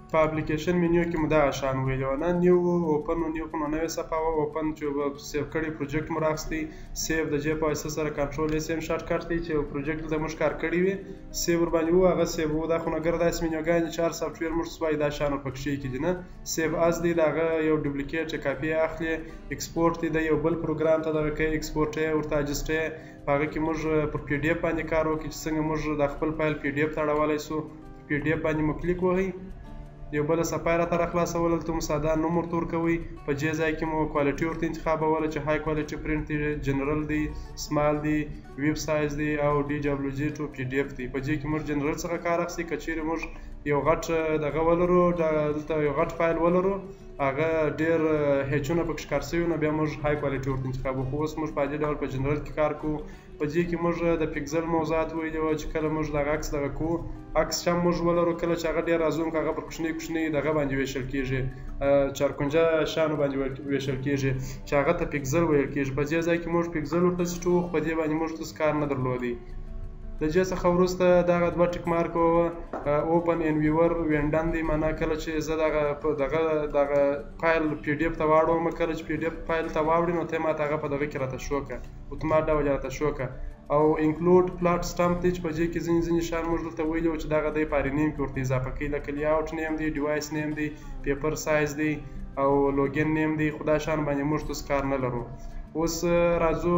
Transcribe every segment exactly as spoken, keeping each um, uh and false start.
په اپلیکیشن منیو کې مو دغه شان ویلي وه نه نیو اوپن و نیو خو نو نوې صفحه وه اوپن چې سیو کړی پروجیکټ مو راخیستی سیو د جې په واسطه سره کنټرول ایس ام شارټ کټ دی چې یو پروجیکټ دلته موږ کار کړی وي سیو ورباندې وو هغه سیو وو دا خو نګر داسې منیوګانې دي چې هر سافټویر موږ وایي دا شان ورپکښې کېږي نه سیو از دی د هغه یو ډوپلیکیټ کاپي اخلي ایکسپورټ دی د یو بل پروګرام ته دغه کوي ایکسپورټ یې ورته اجسټ یې په هغه کې موږ پر پی ډي اف باندې کار وکړو چې څنګه موږ د خپل فایل پی ډي اف ته اړولی سو پی ډي اف باندې مو کلیک وهئ یو بله صفحه یې راته راخلاصوله دلته مو ساده نوم ورته ورکوئ په دې ځای کې مو کوالټي ورته انتخابوله چې های کوالټي پرنټ دی جنرل دی سمال دی ویب سایز دی او ډي ډبلیو جي ټو پی ډي اف دی په دې کې موږ جنرل څخه کار اخلي که چیرې موږ یو غټ دغه ولرو دلته یو غټ فایل ولرو هغه ډېر هیچونه پکې ښکار سوي نو بیا موږ های کوالټي ورته انتخابوو خو اوس موږ په دې ډول په جنرل کې کار کوو په دې کې موږ د پکزل موضوعات ویلي وه چې کله موږ دغه عکس دغه کوو عکس چې هم موږ ولرو کله چې هغه ډېر رازوم که هغه پر کوچنۍ کوچنۍ دغه باندې ویشل کېږي چارکونجه شانو باندې ویشل کېږي چې هغه ته پکزل ویل کېږي په دې ځای کې موږ پکزل ورته سیټ وو په دې باندې موږ هېڅ کار نه درلودی د دې څخه وروسته دغه دوه ټیک مارک وه اوپن ان ویور وینډن دی معنا کله چې زه دغه دغه دغه فایل پی ډي اف ته واړوم کله چې پی ډي اف فایل ته واوړي نو ته یې ماته هغه په دغه کې راته شو کړه اتومات ډول یې راته شو کړه او انکلود پلاټ سټمپ دی چې په دې کې ځینې ځینې شیان موږ دلته ویلي وو چې دغه دی په هرې نیم کې ورته اضافه کوي لکه لیاوټ نیم دی ډیوایس نیم دی پیپر سایز دی او لوګین نیم دی خو دا شیان باندې موږ هېڅ کار نه لرو اوس راځو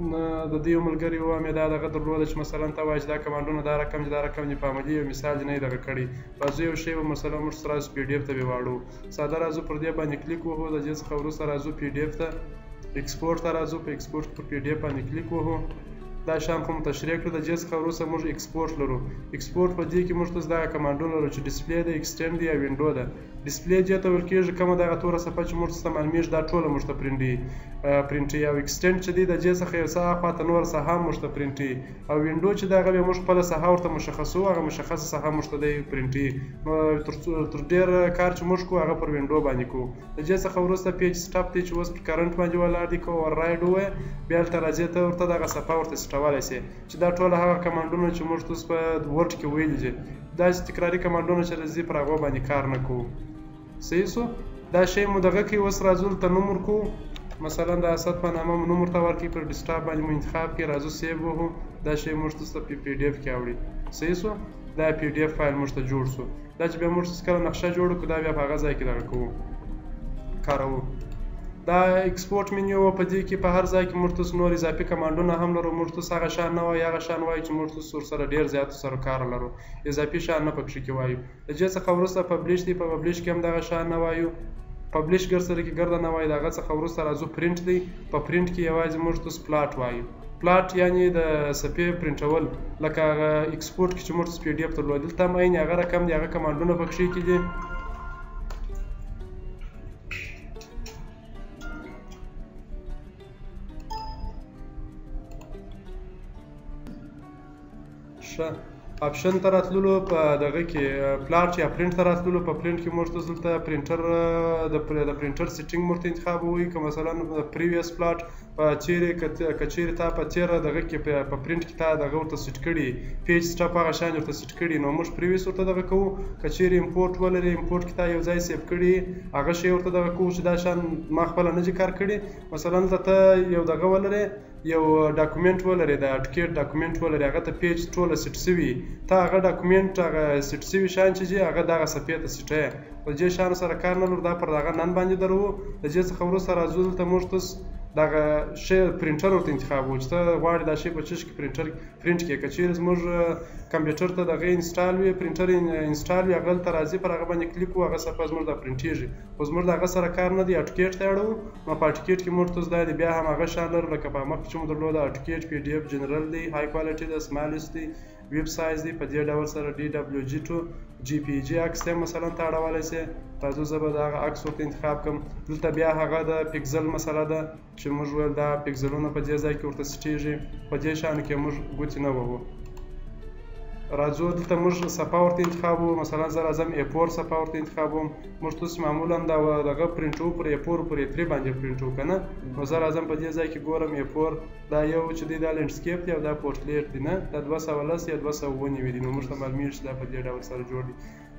د دې یو ملګري وه مې دا دغه درلوده چې مثلا ته وایي چې دا کمانډونه دا رقم چې دا رقم دې په عملي یو مثال دې نه یې دغه کړی راځو یو شی به مثلا موږ ستاسو پی ډي اف ته به واړو ساده راځو پر دې باندې کلیک وهو د دې څخه وروسته راځو پی ډي اف ته ایکسپورټ ته راځو په ایکسپورټ پر پی ډي اف باندې کلیک وهو دا شان خو مو تشریح کړو د دې څخه وروسته موږ ایکسپورټ لرو ایکسپورټ په دې کې موږ ته دغه کمانډونه لرو چې ډسپلی ده ایکسټینډ دی او وینډو ده ډسپلی دې ته ویل کېږي کومه دغه توره صفحه چې موږ ته معلومیږي دا ټوله موږ ته پرنټي پرنټي او ایکسټینډ چې دی د دې څخه یو څه اخواته نوره ساحه هم موږ ته پرنټي او وینډو چې دغه بیا موږ خپله ساحه ورته مشخصوو هغه مشخصه ساحه موږ ته دی پرنټي نو تر ډېر کار چې موږ کوو هغه پر وینډو باندې کوو د دې څخه وروسته پیج سټاپ دی چې اوس پر کرنټ باندې ولاړ دی که ور رایډ ووایې بیا هلته راځې ته ورته دغه صفحه ورته سټولی سې چې دا ټول هغه کمانډونه چې موږ تاسو په ورډ کې ویلي دي داسې تکراري کمانډونه چې راځي پر هغو باندې کار نه کوو صحیح سو دا شی مو دغه کوي اوس راځو دلته نوم ورکوو مثلا د اسد په نامه مو نوم ورته ورکړي پر ډیسکټاپ باندې مو انتخاب کړي راځو سیو وهو دا شی موږ تاسو ته په پی ډي اف کې اوړي صحیح سو دا پی ډي اف فایل موږ ته جوړ سو دا چې بیا موږ کله نقشه جوړو کړو دا بیا په هغه ځای کې دغه کوو کاروو دا ایکسپورټ منیو په دې کې په هر ځای کې موږ تاسو نور اضافي کمانډونه هم لرو موږ تاسو هغه شان نه وایي هغه شان وایي چې موږ تاسو ورسره ډېر زیات سره کار لرو اضافي شان نه پکښې کې وایو د دې څخه وروسته پبلیش دی په پبلیش کې هم دغه شان نه وایو پبلیش ګر سره کې ګرده نه وایي د هغه څخه وروسته راځو پرنټ دی په پرنټ کې یوازې موږ تاسو پلاټ وایو پلاټ یعنی د صفحې پرنټول لکه هغه ایکسپورټ کې چې موږ تاسو پی ډي اف درلود دلته هم عین هغه رقم دی هغه کمانډونه پکښې کې دي اپشن ته راتللو په دغه کې پلاټ یا پرنټ ته راتللو په پرنټ کې موږ ته دلته پرنټر د پرنټر سیټینګ موږ ته انتخابوي که مثلا پریویس پلاټ په چیرې که چیرې تا په تېره دغه کې په پرنټ کې تا دغه ورته سیټ کړي پیج سټاپ هغه شان ورته سیټ کړي نو موږ پریویس ورته دغه کوو که چیرې امپورټ ولري امپورټ کې تا یو ځای سیف کړي هغه شی ورته دغه کوو چې دا شان ما خپله نه دي کار کړي مثلا دلته ته یو دغه ولرې یو ډاکومنټ ولري د اټکیټ ډاکومنټ ولري هغه ته پیج ټوله سیټ سوي ته هغه ډاکومنټ هغه سیټ سوي شیان چې دي هغه دغه صفحې ته سیټوې په دې شیانو سره کار نه لرو دا پر دغه نن باندې درو د دې څخه وروسته راځو دلته موږ تاسو دغه شی پرنټر ورته انتخابوو چې ته غواړې دا شی په چش کې پرنټر پرنټ کړې که چیرې زموږ کمپیوټر ته دغه انسټال وي پرنټر انسټال وي هغه دلته راځي پر هغه باندې کلیک وو هغه صفحه زموږ دا پرنټېږي خو زموږ د هغه سره کار نه دی اټکیټ ته اړوو نو په اټکیټ کې موږ تاسو دا دی بیا هم هغه شان لرو لکه په مخکې چې مو درلوده اټکیټ پی ډي اف جنرل دی های کوالټي ده سمالست دی ویب سایز دی په دې ډول سره ډي ډبلیو جي ټو جی پی جي عکس ته مثلا ته اړولی سې راځو زه به د هغه عکس ورته انتخاب کړم دلته بیا هغه د پکزل مسله ده چې موږ ویل دا پکزلونه په دې ځای کې ورته سټېږي په دې شیانو کې موږ ګوتې نه وهو راځو دلته موږ صفحه ورته انتخابوو مثلا زه راځم ای فور صفحه ورته انتخابوم موږ تاسو معمولا دغه پرنټو پر ای فور پر ای تھری باندې پرنټو که نه نو زه راځم په دې ځای کې ګورم ای فور دا یو چې دی دا لینډسکیپ دی او دا پورټریټ دی نه دا دوه سوه لس یا دوه سوه اووه نوي دي نو موږ ته معلومېږي چې دا په دې ډول سره جوړ دي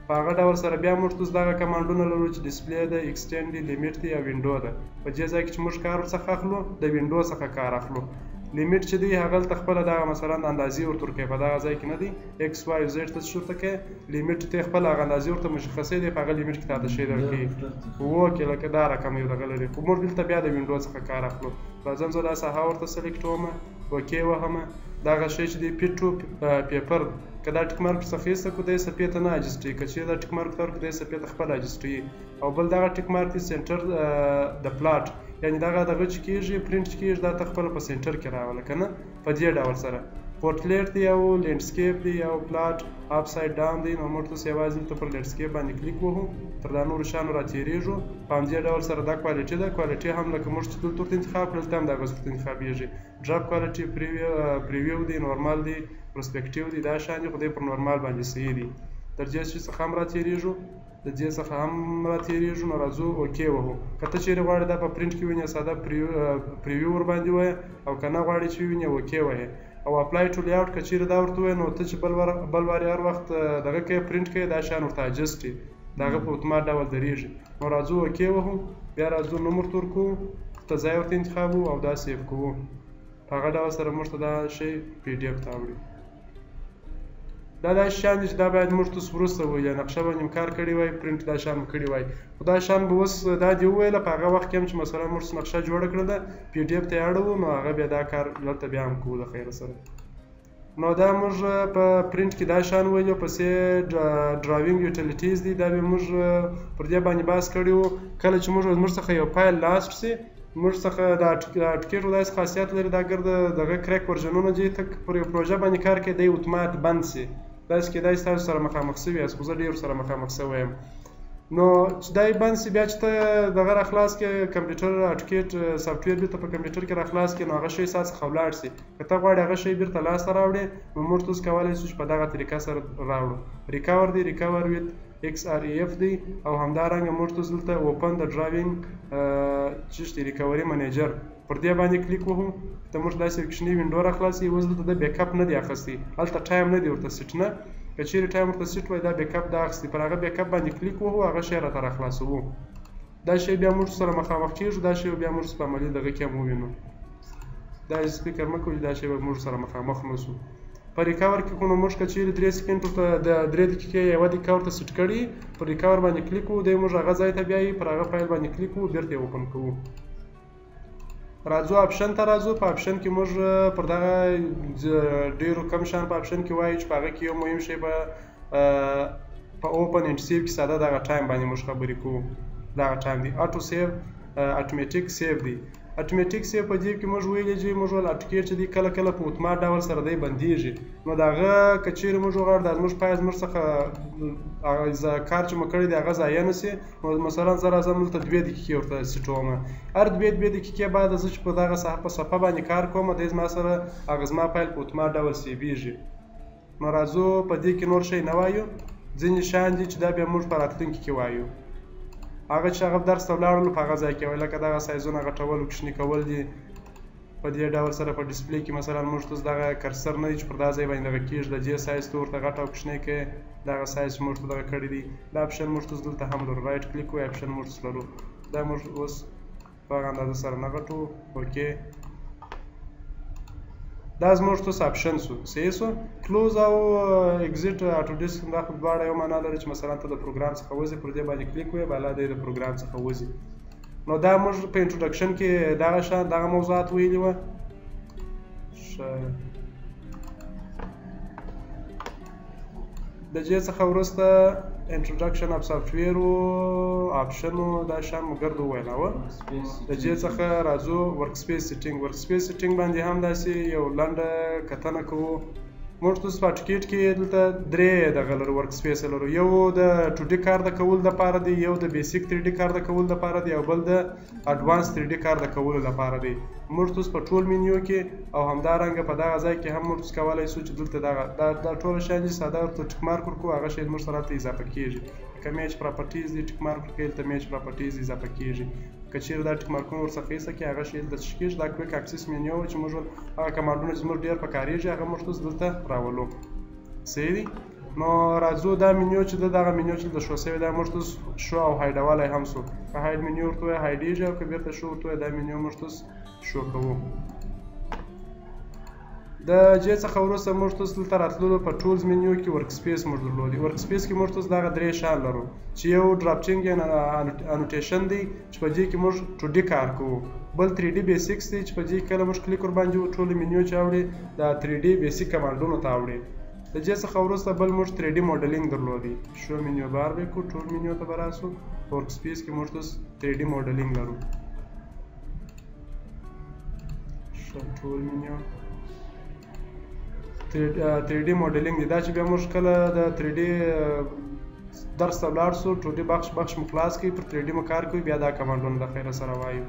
په هغه ډول سره بیا موږ اوس دغه کمانډونه لرو چې ډسپلی ده، ایکسټینډ دی، لیمیټ دی او وینډو ده. په دې ځای کې چې موږ کار ورڅخه اخلو د وینډو څخه کار اخلو. لیمیټ چې دی هغه هلته خپله دغه مثلا اندازې ورته ورکوي، په دغه ځای کې نه دی ایکس وای زیډ ته څه ورته کوي، لیمیټ ته خپله هغه اندازې ورته مشخصې دی، په هغه لیمیټ کې تاته شی درکوي. اوکې لکه دا رقم یو دغه لري، خو موږ دلته بیا د وینډو څخه کار اخلو. راځم زه دا ساحه ورته سلیکټ وم، اوکې وهمه. دغه شی چې دی پیټ ټو پیپر که دا ټیک مارک څخه ایسته کړو دی څپې ته نه اجسټوي، که چېرې دا ټیک مارک ته ورکړو دی څپې ته خپله اجسټوي. او بل دغه ټیک مارک دی سنټر د پلاټ، یعنې دغه دغه چې کېږي پرنټ چې کېږي دا ته خپله په سنټر کې راوله که نه، په دې ډول سره. پورټلیټ دی او لینډسکیپ دی او پلاټ اپ سایډ ډاون دی. نو موږ اوس یوازې دلته پر لینډسکیپ باندې کلیک وهو، تر دا نورو شیانو راتېرېږو. په همدې ډول سره دا کوالټي ده، کوالټي هم لکه موږ چې دلته ورته انتخاب کړل دلته هم دغه ورته انتخابېږي. ډراپ کوالټي پریویو دی، نورمال دی، پرسپیکټیو دی، دا شیان دي خو دی پر نورمال باندې صحیح دي. تر دې شي څخه هم راتېرېږو، د دې څخه هم راتېرېږو. نو راځو اوکې وهو. که ته چېرې غواړې دا په پرنټ کې ووینې ساده پریویو ورباندې ووایه، او که نه غواړې چې ووینې اوکې وهې. او اپلای ټو لیاوټ که چېرې دا ورته ووایې نو ته چې بل وارې هر وخت دغه کوې پرنټ کوې دا شیان ورته اجسټ وي، د هغه په اتومات ډول درېږي. نو راځو اوکې وهو، بیا راځو نوم ورته ورکوو، ته ځای ورته انتخابوو او دا سیف کوو. په هغه ډول سره موږ ته دا شی پی ډي اف ته اوړي. دا داسې شیان دي چې دا باید موږ ته اوس وروسته وویل، نقشه باندې کار کړی وای، پرنټ دا شیان مو کړي وای، خو دا شیان به اوس دا دې وویله په هغه وخت کې هم چې مثلا موږ نقشه جوړه کړې ده پی ډي اف ته یې اړوو، نو هغه بیا دا کار دلته بیا هم کوو د خیره سره. نو دا موږ په پرنټ کې دا شیان ویلو، پسې ډراوینګ یوټیلیټیز دي، دا به موږ پر دې باندې بحث کړی وو. کله چې موږ موږ څخه یو فایل لاست شي، موږ څخه دا ټکټ داسې خاصیت لري دا ګرده دغه کریک ورژنونه چې ته پر یو پروژه باندې کار کوې دی اتومات بند شي. داسې کېدای شي تاسو سره مخامخ شوي یاست، خو زه ډېرو سره مخامخ شوی یم. نو چې دا یې بند شي بیا چې ته دغه راخلاص کړې کمپیوټر اټکیټ سافټویر بېرته په کمپیوټر کې راخلاص کړې، نو هغه شی ستا څخه ولاړ شي. که ته غواړې هغه شی بېرته لاسته راوړې نو موږ اوس کولی شو چې په دغه طریقه سره راوړو. ریکاور دی، ریکاور ویت ایکس آر ای اف دی، او همدارنګه موږ اوس دلته اوپن د ډراوینګ چې ریکاوري منیجر پر دې باندې کلیک وهو، ته موږ داسې یو کوچنۍ وینډو راخلاصي. اوس دلته د بیک اپ نه دی اخیستی، هلته ټایم نه دی ورته سیټ نه، که چېرې ټایم ورته سیټ وای دا بیک اپ دا اخیستی، پر هغه بیک اپ باندې کلیک وهو، هغه شی راته راخلاصوو. دا شی بیا موږ سره مخامخ کېږو، دا شی بیا موږ په عملي دغه کې هم ووینو. دا فکر مه کوئ دا شی به موږ سره مخامخ نه شو. په ریکاور کې خو نو موږ که چېرې درې سکنډ ورته د درې دقیقې یوه دقیقه ورته سیټ کړي، پر ریکاور باندې کلیک وو، دی موږ هغه ځای ته بیایي، پر هغه فایل باندې کلیک وو، بېرته یې اوپن کوو. راځو اپشن ته راځو. په اپشن کې موږ پر دغه ډېرو کم شیان په اپشن کې وایو چې په هغه کې یو مهم شی به په اوپن اینډ سیو کې ساده دغه ټایم باندې موږ خبرې کوو. دغه ټایم دی اټو سیو، اټومیټیک سیو دی. اټومیټیک سیو په دې کې موږ ویلي چې موږ ول اټوکیټ چې دی کله کله په اتومات ډول سره دی بندېږي، نو د هغه که چېرې موږ وغواړو دا زموږ فایل زموږ څخه کار چې مو کړی دی هغه ضایع نه شي، نو مثلا زه راځم دلته دوې دقیقې ورته سیټوم. هر دوې دوې دقیقې بعد زه چې په دغه په صفحه باندې کار کوم دی زما سره هغه زما فایل په اتومات ډول سیویږي. نو راځو په دې کې نور شی نه وایو، ځینې شیان دي چې دا بیا موږ په راتلونکي کې وایو. هغه چې هغه درس ته ولاړلو په هغه ځای کې وایي، لکه دغه سایزونه غټول او کوچني کول دي. په دې ډول سره په ډسپلی کې مثلا موږ ته دغه کرسر نه دی چې پر دا ځای باندې دغه کېږي، د دې سایز ته ورته غټ او کوچنی کړې، دغه سایز چې موږ ته دغه کړی دی. دا اپشن موږ ته دلته هم لرو، رایټ کلیک وایي اپشن موږ ته لرو. دا موږ اوس په هغه اندازه سره نه غټو. اوکې دا زموږ ته اپشن سو صحیح سو. کلوز او اگزیټ اټو ډیسک دا خو دواړه یو معنا لري چې مثلا ته د پروګرام څخه وځې پر دې باندې کلیک وایې بالا دی د پروګرام څخه وځي. نو دا موږ په انټروډکشن کې دغه شان دغه موضوعات ویلي وه. د دې څخه وروسته انټروډکشن اف سافټویر او اپشن دا شان مو ګرد وویلاوه. د دې څخه راځو ورک سپیس سیټینګ. ورک سپیس سیټینګ باندې هم داسې یو لنډه کتنه کوو. موږ اوس په ټکټ کې دلته درې دغه لرو ورک سپیس لرو، یو د ټو ډي کار د کولو لپاره دی، یو د بیسیک تھری ډي کار د کولو لپاره دی، او بل د اډوانس تھری ډي کار د کولو لپاره دی. موږ اوس په ټول مینیو کې او همدارنګه په دغه ځای کې هم موږ کولی شو چې دلته دغه دا ټول شیان چې ساده ورته ټیک مارک ورکړو، هغه شی موږ سره هلته اضافه کېږي. که میچ پراپرټیز دی ټیک مارک ورکوي، دلته میچ پراپرټیز اضافه کېږي. که چېرې دا ټیک مارکونه ورڅخه ایسته کړي هغه شی دلته څه کېږي. دا کویک اکسس مینیو چې موږ هغه کمانډونه چې زموږ ډېر په کارېږي هغه موږ اوس دلته راولو. صحیح دی. نو راځو دا منیو چې د دغه منیو چې د شو سوی دا موږ ته شو او هایډولی هم سو که هایډ منیو ورته وایي هایډېږي او که بیرته شو ورته وایي دا منیو موږ ته شو کوو. د جې څخه وروسته موږ ته دلته راتللو په ټولز منیو کې ورک سپیس موږ درلودي. ورک سپیس کې موږ ته دغه درې شیان لرو چې یو ډراپچینګ انوټیشن دی چې په دې کې موږ ټو ډي کار کوو، بل تھری ډي بیسکس دی چې په دې کې کله موږ کلیک ورباندې ټولې منیو چې اوړي دا تھری ډي بیسک کمانډونو ته اوړي. د دې څخه وروسته بل موږ تھری ډي موډلینګ درلودي. شو منیو بار به کو ټول منیو ته به راسو. ورک سپیس کې موږ ته تھری ډي موډلینګ لرو. شو ټول منیو تھری ډي موډلینګ دی. دا چې بیا موږ کله د تھری ډي درس ته ولاړ سو ټو ډي بخش بخش مو خلاص کړي پر تھری ډي مو کار کوي بیا دا کمانډونه د خیره سره وایو.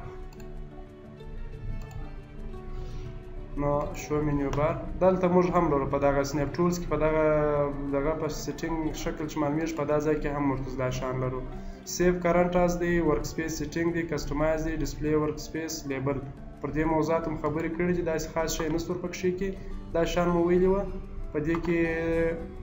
نو شو منیو بار دلته موږ هم لرو په دغه سنیپ ټولز کې په دغه دغه په سیټینګ شکل چې معلومیږي په دا ځای کې هم موږ دا شان لرو. سیف کرنټ از دی، ورک سپیس سیټینګ دی، کسټمایز دی، ډسپلی ورک سپیس، لیبل. پر دې موضوعات هم خبرې کړې چې داسې خاص شی نشته ورپکښې کې. دا شان مو ویلي وه په دې کې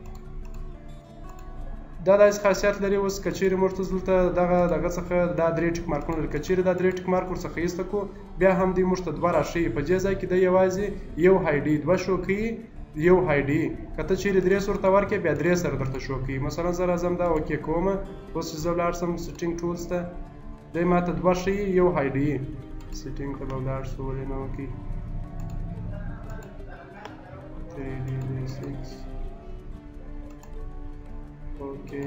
دا داسې خاصیت لري. اوس که چیرې موږ ته دلته دغه دغه څخه دا درې ټیک مارکونه لري، که چیرې دا درې ټیک مارک ورڅخه ایسته کړو بیا هم دوی موږ ته دوه راښیي. په دې ځای کې دی یوازې یو هایډي دوه شو کوي، یو هایډي که ته چیرې درې سو ورته ورکړې بیا درې سره درته شو کوي. مثلا زه راځم دا اوکې کومه. اوس چې زه ولاړ سم سیټینګ ټولز ته دی ماته دوه ښیي یو هایډي. سیټینګ ته به ولاړ سو ولې نه وکړي تھری ڈی بیسکس اوکې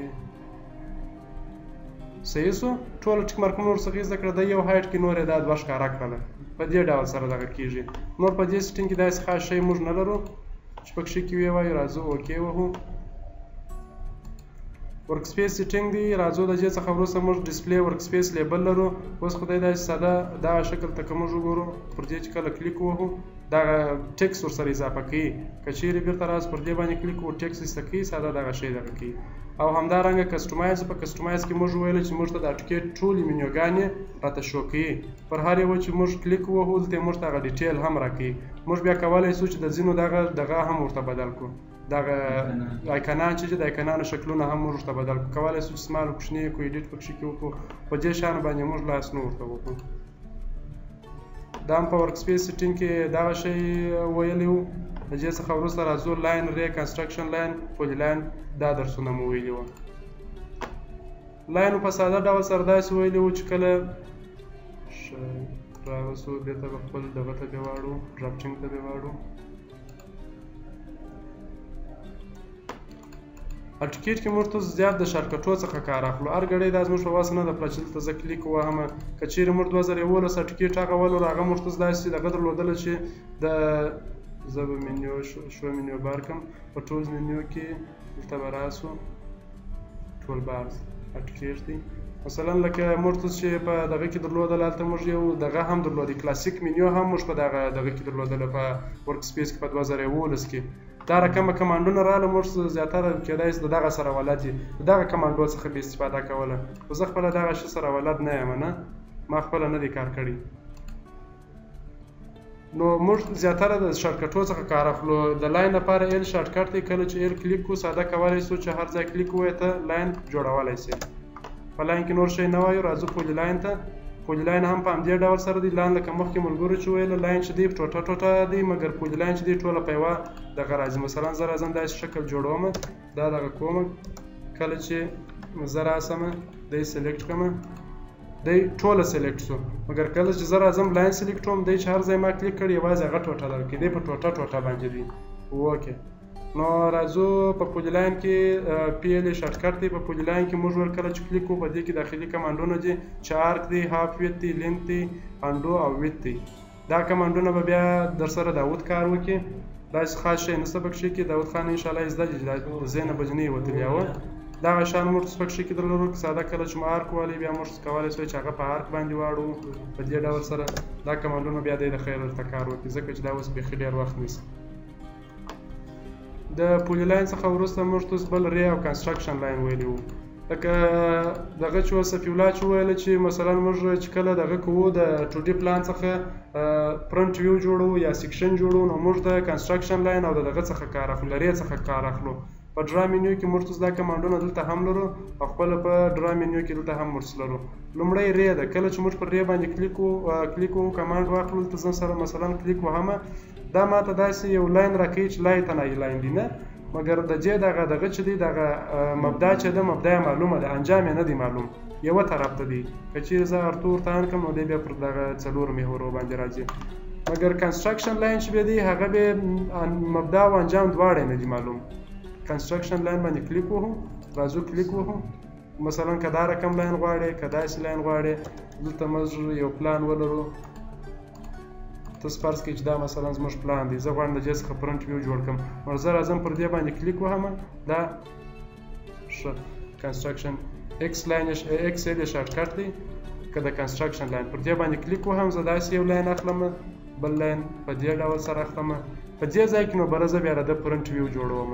صحیح سو. ټول ټیک مارکونه ورڅخه زده کړه د یو هایټ کې نور یې دا دوه ښکاره کړله. په دې ډول سره دغه کېږي. نور په دې سیټینګ کې داسې خاص شی موږ نه لرو چې پکښې کې ویې وایو. راځو اوکې وهو. ورک سپیس سیټینګ دی. راځو د دې څخه وروسته موږ ډسپلی ورک سپیس لیبل لرو. اوس خدای داسې ساده دغه شکل ته که موږ وګورو پر دې چې کله کلیک ووهو دغه ټیکس ورسره اضافه کوي. که چیرې بیرته راز پر دې باندې کلیک وکړو ټیکس ایسته کوي ساده دغه شی دغه کوي. او همدارنګه کسټمایز په کسټمایز کې موږ ویل چې موږ ته د ټیکټ ټولې منیوګانې راته شو کوي. پر هر یوه چې موږ کلیک ووهو دلته موږ ته هغه ډیټیل هم راکوي. موږ بیا کولی شو چې د ځینو دغه دغه هم ورته بدل کړو. دغه آیکنان چې د آیکنانو شکلونه هم موږ ورته بدل کړو. کولی شو چې سمال کوچني کړو ایډیټ پکښې کې وکړو. په دې شیانو باندې موږ لاس نه ورته وکړو. دا هم په ورک سپیس سیټینګ کې دغه شی ویلی وو. د دې څخه وروسته راځو لاین ری کنسټرکشن لاین پولي لاین دا درسونه مو ویلي وو. لاین په ساده ډول سره داسې ویلي وو چې کله راوسو دې ته به خپل دغه ته دې واړو ډراپچینګ ته دې واړو. ټیکټ کې موږ ته زیات د شارټکټو څخه کار اخلو. هر ګړی دا زموږ په وس نه ده پړه چې دلته زه کلیک ووهم. که چیرې موږ دوه زره یولس ټیکټ هغه ولرو هغه موږ ته داسې دغه درلودله چې د زه به منیو شو منیو بار کړم. په ټولز منیو کې دلته به راسو ټول بارز ټیکټ دی. مثلا لکه موږ ته چې په دغه کې درلودل هلته موږ یو دغه هم درلودی کلاسیک منیو هم موږ په دغه دغه کې درلودله په ورک سپیس کې په دوه زره یولس کې. دا رقمه کمانډونه راله موږ زیاتره کیدای شي د دغه سره ولد دي د دغه کمانډو څخه به استفاده کوله. خو زه خپله دغه شي سره ولد نه یم نه ما خپله نه دی کار کړی. نو موږ زیاتره د شارټکټو څخه کار اخلو. د لاین لپاره ایل شارټکټ دی. کله چې ایل کلیک کړو ساده کولی شو چې هر ځای کلیک ووایې ته لاین جوړولی شي. په لاین کې نور شی نه وایو. راځو پولي لاین ته. پولي لاین هم په همدې ډول سره دی. لاین لکه مخکې ملګرو چې ویله لاین چې دی ټوټه ټوټه دی مګر پولي لاین چې دی ټوله په یوه دغه راځي. مثلا زه راځم داسې شکل جوړوم دا دغه کوم کله چې زه راسم دی سلیکټ کړم دی ټوله سلیکټ شو مګر کله چې زه راځم لاین سلیکټ کوم دی چې هر ځای ما کلیک کړی یوازې هغه ټوټه درکړي دی په ټوټه ټوټه باندې دی. اوکې نو راځو په پولي لاین کې پی ایل شارټکټ دی. په پولي لاین کې موږ ور کله چې کلیک کوو په دې کې داخلي کمانډونه دي چې آرک دی هاف ویت دی لینت دی انډو او ویت دی. دا کمانډونه به بیا در سره داود کار وکړي. داسې خاص شی نشته پکښې کې. داود خان انشاءالله یې زده دي چې د ذهنه به جنۍ وتلې وه. دغه شان موږ پکښې کې درلرو که ساده کله چې مو آرک والی بیا موږ کولی شو چې هغه په آرک باندې واړو. په دې ډول سره دا کمانډونه بیا دی د خیر ورته کار وکړي ځکه چې دا اوس بیخي ډېر وخت نیسي. د پولي لاین څخه وروسته موږ ته بل ری او کنسټرکشن لاین ویلی وو. لکه دغه چې صفي الله چې وویله چې مثلا موږ چې کله دغه کوو د ټو ډي پلان څخه فرنټ ویو جوړو یا سیکشن جوړو نو موږ د کنسټرکشن لاین او د دغه څخه کار اخلو له ری څخه کار اخلو. په ډرا منیو کې موږ دا کمانډونه دلته هم لرو او خپل په ډرا منیو کې دلته هم موږ لرو. لومړی ری ده، کله چې موږ پر ری باندې کلیک وکړو کلیک وکړو کمانډ واخلو دلته زه سره مثلا کلیک وهم دا ماته داسې یو لاین راکوي چې لای تنایي لاین دی نه، مګر د جې دغه دغه چې دی دغه مبدا چې ده مبدا معلومه ده انجام یې نه دی معلوم یوه طرف ته دی. که چیرې زه ارتو ورته ان کړم نو دی بیا پر دغه څلورو محورو باندې راځي. مګر کنسټرکشن لاین چې به دی هغه به مبدا او انجام دواړه نه دي معلوم. کنسټرکشن لاین باندې کلیک وهو راځو کلیک وهو مثلا که دا رقم لاین غواړې که داسې لاین غواړې دلته موږ یو پلان ولرو. تاسو فرض کړئ چې دا مثلا زموږ پلان دی، زه غواړم د دې څخه پرنټ ویو جوړ کړم نو زه راځم پر دې باندې کلیک وهم دا ښه کنسټرکشن ایکس لاین ایکس ال یې شارټکټ دی. که د کنسټرکشن لاین پر دې باندې کلیک وهم زه داسې یو لاین اخلم بل لاین په دې ډول سره اخلم په دې ځای کې نو بله زه بیا د پرنټ ویو جوړوم.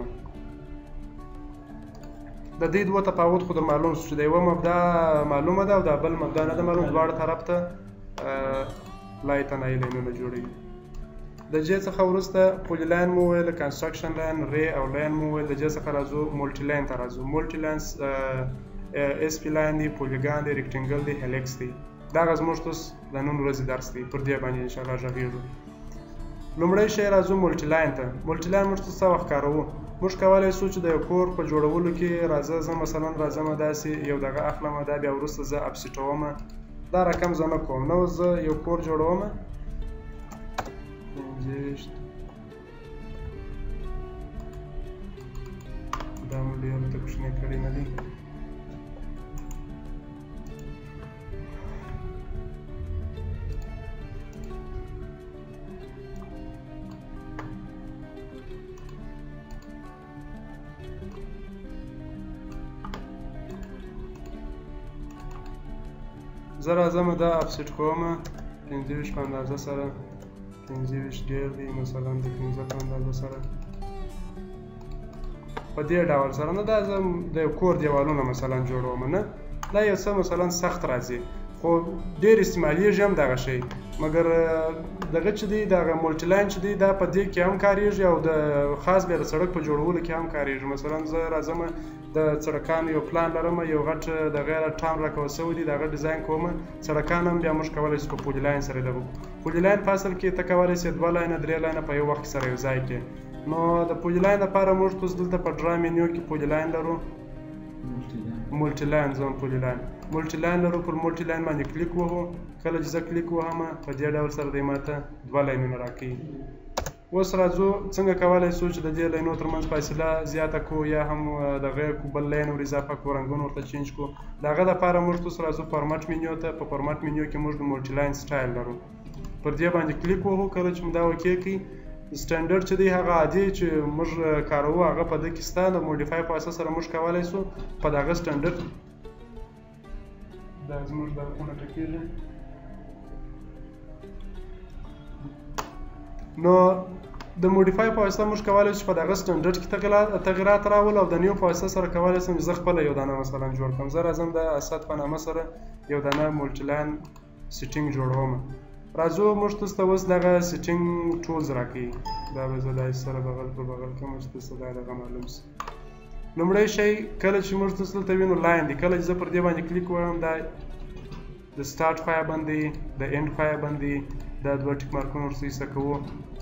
د دې دوه تفاوت خو در معلوم شو چې د یوه مبدا معلومه ده او د بل مبدا نه ده معلوم، دواړه طرف ته لای تنایي لاینونه جوړوي. د جې څخه وروسته پولي لاین مو وویل، کنسټرکشن لاین، ری او لاین مو وویل. د جې څخه راځو مولټي لاین ته راځو. مولټي لاین اس پی لاین دی، پولیګان دی، ریکټنګل دی، هلیکس دی. دغه زموږ تاسو د نن ورځې درس دی، پر دې باندې انشاءالله غږېږو. لومړی شی راځو مولټي لاین ته. مولټي لاین موږ څه وخت کاروو؟ موږ کولی شو چې د یو کور په جوړولو کې راځه زه مثلا راځم داسې یو دغه اخلم دا بیا وروسته زه اپسیټوم دا رقم زه نه کوم. نو زه یو کور جوړوم پنځه ویشت دا مو ډېر ورته کوچنی کړي نه دي. زه راځم دا افسیټ کوم پنځه ویشت په اندازه سره، پنځه ویشت ډېر دی مثلا د پنځه په اندازه سره په دې ډول سره. نه دا زه د یو کور دیوالونه مثلا جوړوم نه، دا یو څه مثلا سخت راځي خو ډېر استعمالیږي هم دغه شی. مګر دغه چې دی دغه مولټي لاین چې دی دا په دې کې هم کارېږي او د خاص بیا د سړک په جوړولو کې هم کارېږي. مثلا زه راځم د سړکانو یو پلان لرم، یو غټ دغه ټاون راکول سوی دی، دغه ډیزاین کوم. سړکان هم بیا موږ کولی شو په پولي لاین سره لرو. پولي لاین په اصل کې ته کولی شې دوه لاینه درې لاینه په یو وخت سره یو ځای کې. نو د پولي لاین لپاره موږ تاسو دلته په ډرا منیو کې پولي لاین لرو، مولټي لاین زون پولي لاین مولټي لاین لرو. پر مولټي لاین باندې کلیک وهو، کله چې زه کلیک وهم په دې ډول سره دی ماته دوه لاینونه راکوي. اوس راځو څنګه کولی شو چې د دې لاینو ترمنځ فاصله زیاته کړو یا هم دغه بل لاین ور اضافه کړو، رنګونه ورته چینج کړو. د هغه دپاره موږ تاسو راځو فارمټ منیو ته. په فارمټ منیو کې موږ د مولټي لاین سټایل لرو، پر دې باندې کلیک وهو. کله چې مو دا اوکې کړي سټنډرډ چې دی هغه عادي چې موږ کاروو هغه په دې کې شته. د موډیفای په اساس سره موږ کولی شو په دغه سټنډرډ دا زموږ درخونه ټکېږي نو د موډیفای په واسطه موږ کولی شو په دغه سټنډرډ کې تغیرات راولو او د نیو په واسطه سره کولی شم چې زه خپله یو دانه مثلا جوړ کړم. زه راځم د اسد په نامه سره یو دانه مولټي لاین سیټینګ جوړوم. راځو موږ تاسو ته اوس دغه سیټینګ ټولز راکوي. دا به زه داسې سره بغل په بغل کړم چې تاسو ته دا دغه معلوم شي. لومړی شی کله چې موږ تاسو دلته وینو لاین دی، کله چې زه پر دې باندې کلیک وکړم دا د سټارټ خوا باندې د اینډ خوا باندې دا دوه ټیک مارکونه ورته ایسته کوو.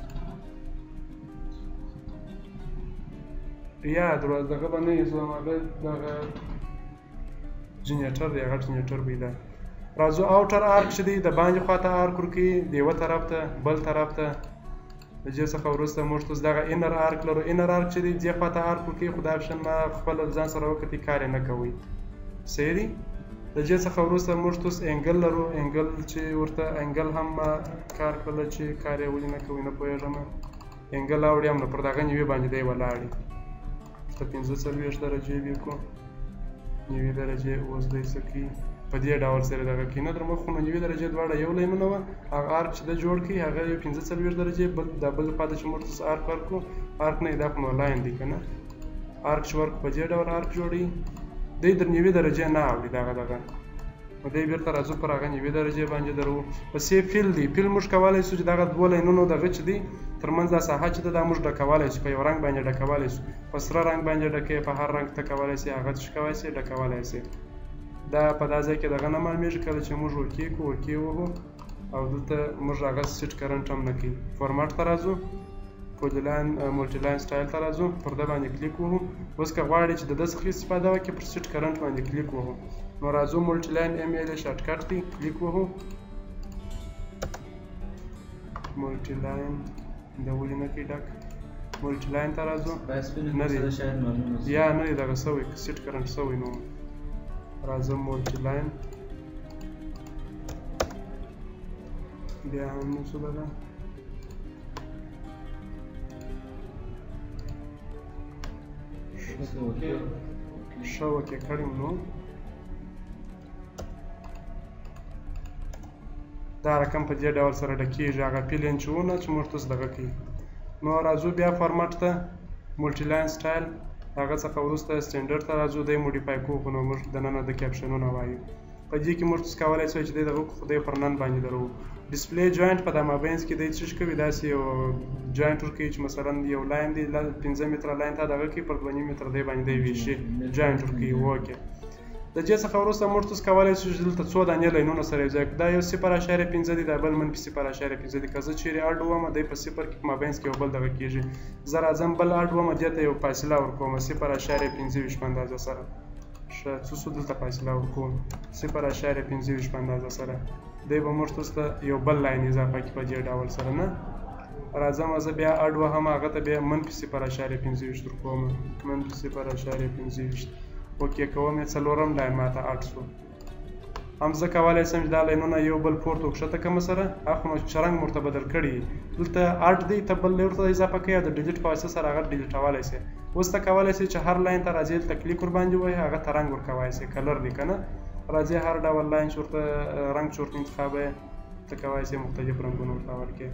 یا دغه باندې ایسوم هغه دغه جنریټر دی، هغه جنریټر به دا. راځو اوټر آرک چې دی د باندې خواته آرک ورکوي د یوه طرف ته بل طرف ته. د دې څخه وروسته موږ تاسو دغه انر آرک لرو. انر آرک چې دی دې خواته آرک ورکوي، خو دا اپشن ما خپل ځان سره وکتي کار یې نه کوي. صحیح دی. د دې څخه وروسته موږ تاسو انګل لرو. انګل چې ورته انګل هم کار کړله چې کار یې ولې نه کوي نه پوهېږم. انګل راوړي هم نو پر دغه نیوې باندې دی ولاړ ته پنځه څلوېښت درجې وي کړو، نیوې درجې اوس دی څه کوي په دې ډول سره دغه کې نه در مخ خو نو نیوې درجې دواړه یو لاینونه وه. هغه آرک چې ده جوړ کړي هغه یو پنځه څلوېښت درجې، بل دا بل خوا ته چې موږ تاسو آرک ورکړو آرک نه دا خو نو لاین دی که نه. آرک چې ورکړو په دې ډول آرک جوړوي. دی در نیوې درجې نه اوري دغه دغه نو دی بیرته راځو پر هغه نوي درجې باندې درو. په سیف فیل دی فیل موږ کولی سو چې دغه دوه لاینونو دغه چې دی ترمنځ دا ساحه چې ده دا موږ ډکولی سو، په یو رنګ باندې ډکولی سو، په سره رنګ باندې ډکوې، په هر رنګ ته کولی سې هغه څه کولی سې ډکولی سې. دا په دا ځای کې دغه نه معلومیږي، کله چې موږ اوکې کړو اوکې وهو او دلته موږ هغه سیټ کرنټ هم نه کوي. فارمټ ته راځو، پولیلاین ملټي لاین سټایل ته راځو، پر ده باندې کلیک وهو. اوس که غواړې چې د ده څخه استفاده وکړې پر سیټ کرنټ باندې کلیک وهو. نو راځو ملټي لاین ایم ایل شارټ کټ دی، کلیک وهو. ملټي لاین دا ولې نه کوي ډک؟ ملټي لاین ته راځو، نه دی یا نه دی دغه سوی سیټ کرنټ سوی نو راځم ملټي لاین بیا هم نشو دغه ښه اوکې کړی نو دا رقم په دې ډول سره ډکېږي، هغه پیلین چې ونه چې موږ تاسو دغه کوي. نو راځو بیا فارمټ ته، ملټي لاین سټایل، هغه څخه وروسته سټنډرډ ته راځو، دی موډیفای کوو خو نو موږ دننه د کیپشنونه وایو. په دې کې موږ تاسو کولی شئ چې دی دغه وکړو خو دی پر نن باندې درو. ډسپلی جوینټ په دا مابینځ کې دی څه کوي، داسې یو جوینټ ورکوي چې مثلا یو لاین دی پنځه متره لاین ته دغه کوي، پر دوه نیم متره دی باندې دی ویشي جوینټ ورکوي. اوکې د دې څخه وروسته موږ تاسو کولی شئ چې دلته څو دانې لاینونه سره یو ځای کړو. دا یو صفر اعشاریه پنځه دی، دا بل منفي صفر اعشاریه پنځه دی. که زه چیرې اډ وم دی په صفر کې په مابینځ کې یو بل دغه کېږي، زه راځم بل اډ وم دې ته یو فاصله ورکوم صفر اعشاریه پنځه ویشت په اندازه سره. ښه څه شو دلته فاصله ورکوم صفر اعشاریه پنځه ویشت په اندازه سره، دی به موږ تاسو ته یو بل لاین اضافه کړي په دې ډول سره. نه راځم زه بیا اډ وهم، هغه ته بیا منفي صفر اعشاریه پنځه ویشت ورکوم، منفي صفر اعشاریه پنځه ویشت. اوکې کوم یې څلورم لاین ماته اډ شو. هم زه کولی شم چې دا لاینونه یو بل پورته وکښته کړم سره، اخو نو چې رنګ ورته بدل کړي دلته اډ دی ته بل ورته اضافه کوي او د ډیلیټ په واسطه سره هغه ډیلیټولی شي. اوس ته کولی شئ چې هر لاین ته راځئ دلته کلیک ورباندې ووهئ، هغه ته رنګ ورکولی شئ، کلر دی که نه، راځئ هر ډول لاین چې ورته رنګ چې ورته انتخابوئ ته کولی شئ مختلف رنګونه ورته ورکړئ.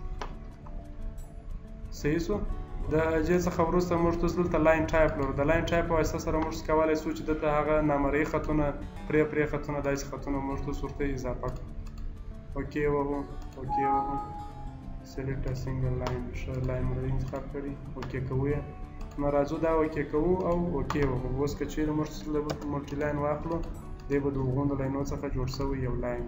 صحیح شو. د دې څخه وروسته موږ تاسو دلته لاین ټایپ لرو، د لاین ټایپ په واسطه سره موږ کولی شو چې دلته هغه نامرئي خطونه پرې پرې خطونه داسې خطونه موږ تاسو ورته اضافه کړو. اوکې وهو، اوکې وهو، سلیکټ ا سنګل لاین، ښه لاین مو انتخاب کړي، اوکې کوو یې. نو راځو دا اوکې کوو او اوکې وهو. اوس که چیرې موږ ملټي لاین واخلو دی به د هغو لاینو څخه جوړ شوی یو لاین،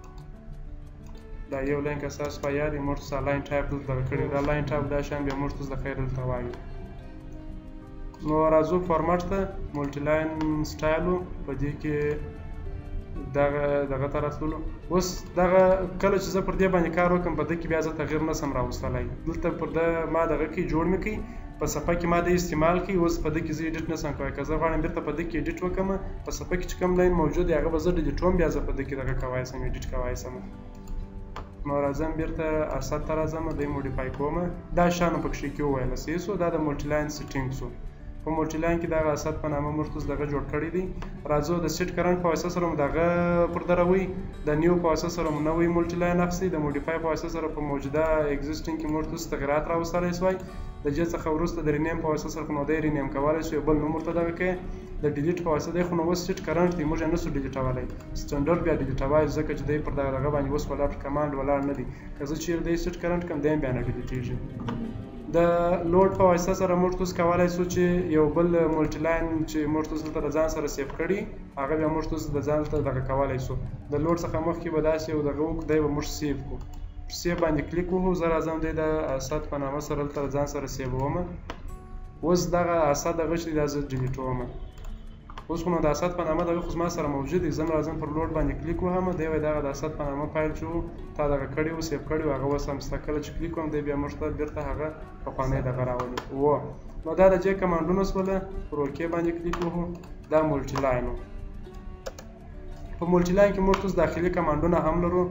دا یو لاین که ستاسو په یاد وي موږ تاسو لاین ټایپ دلته دغه کړي، دا لاین ټایپ دا شیان بیا موږ تاسو د خیر دلته وایو. نو راځو فارمټ ته، ملټي لاین سټایل په دې کې دغه دغه ته راتللو. اوس دغه کله چې زه پر دې باندې کار وکړم په دې کې بیا زه تغیر نسم راوستلی، دلته پر ده ما دغه کې جوړ مې کړي، په صفحه کې ما د استعمال کړي. اوس په دې کې زه ایډیټ نسم کولی، که زه غواړم بیرته په دې کې ایډیټ وکړم په صفحه کې چې کوم لاین موجود دی هغه به زه ډیلیټوم، بیا زه په دې کې دغه کولی سم ایډیټ کولی سم. نو راځم بیرته ارسد ته راځم، دی موډیفای کوم، دا شیانو پکښې کې وویله. صحیح شو. دا د ملټي لاین سیټینګ شو. په ملټي لاین کې دغه اسد په نامه موږ تاسو دغه جوړ کړی دی. راځو د سیټ کرنټ په واسطه سره مو دغه پر دروي، د نیو په واسطه سره مو نوی ملټي لاین اخیستی، د موډیفای په واسطه سره په موجوده اگزیسټینګ کې موږ تاسو تغیرات راوستلی شوی. د دې څخه وروسته د رینیم په واسطه سره خو نو دی رینیم کولی شو، بل نوم ورته دغه کوي. د ډیلیټ په واسطه دی خو نو اوس سیټ کرنټ دی موږ یې نسو ډیلیټولی، سټنډرډ بیا ډیلیټوای ځکه چې دی پر دغه دغه باندې اوس ولاړ کمانډ ولاړ نه دی. که زه چیرې دی سیټ کرنټ کړم دی هم بیا نه ډیلیټېږي. د لوډ په واسطه سره موږ تاسو کولی شو چې یو بل ملټي لاین چې موږ تاسو دلته د ځان سره سیف کړي هغه بیا موږ تاسو د ځان ته دغه کولی شو. د لوډ څخه مخکې به داسې یو دغه وکړو، دی به موږ سیف کړو، پر سیف باندې کلیک وکړو. زه راځم دی د اسد په نامه سره دلته د ځان سره سیفوم. اوس دغه اسد دغه چې دی دا زه ډیلیټوم. اوس خو نو د اسد په نامه دغه خو زما سره موجود دی، زه هم راځم پر لوډ باندې کلیک وهم، دی وایي دغه د اسد په نامه فایل چې و تا دغه کړی و سیف کړی و هغه اوس همسته کله چې کلیک وهم دی بیا موږ ته بیرته هغه پخوانی دغه راولي و. نو دا د جې کمانډونه شوله، پر اوکې باندې کلیک وکړو. دا ملټي لاین و. په ملټي لاین کې موږ تاسو داخلي کمانډونه هم لرو.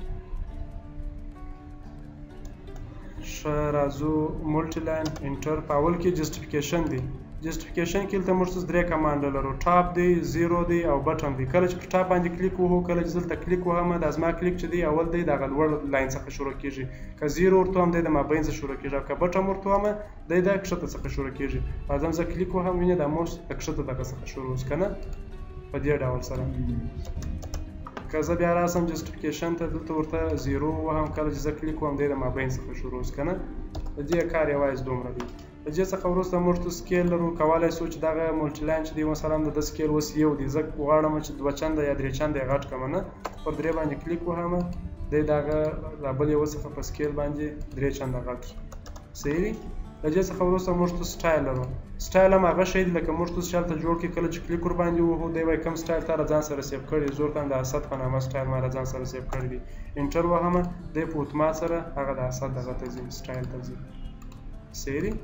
ښه راځو ملټي لاین انټر، په اول کې جسټیفیکیشن دی. جسټیفیکیشن کې دلته موږ درې کمانډ لرو، ټاپ دی، زیرو دی او بټن دی. کله چې پر ټاپ باندې کلیک وکړو، کله چې دلته کلیک وهم دا زما کلیک چې دی اول دی دغه لوړ لاین څخه شروع کېږي، که زیرو ورته وهم دی د مابین څخه شروع کېږي، او که بټن ورته وهم دی د کښته څخه شروع کېږي. راځم زه کلیک وهم وینې دا موږ د کښته دغه څخه شروع اوس که نه په دې ډول سره. که زه بیا راسم جسټیفیکیشن ته دلته ورته زیرو وهم کله چې زه کلیک وهم دی د مابین څخه شروع شي که نه د دې کار یوازې دومره دی. د دې څخه وروسته موږ ته سکیل لرو کولی شو چې دغه ملټي لاین چې دی مثلا د ده سکیل اوس یو دی زه غواړم چې دوه چنده یا درې چنده یې غټ کړم نه پر درې باندې کلیک وهم دی دغه دا بل یو څخه په سکیل باندې درې چنده غټ صحیح دی. د دې څخه وروسته موږ ته سټایل لرو. سټایل هم هغه شی دی لکه موږ ته چې هلته جوړ کړي کله چې کلیک ورباندې ووهو دی وایي کوم سټایل تا له ځان سره سیف کړی زور ته د اسد په نامه سټایل ما له ځان سره سیف کړی دی انټر وهمه دی په اتومات سره هغه د اسد دغه ته ځي سټایل ته ځي صحیح دی.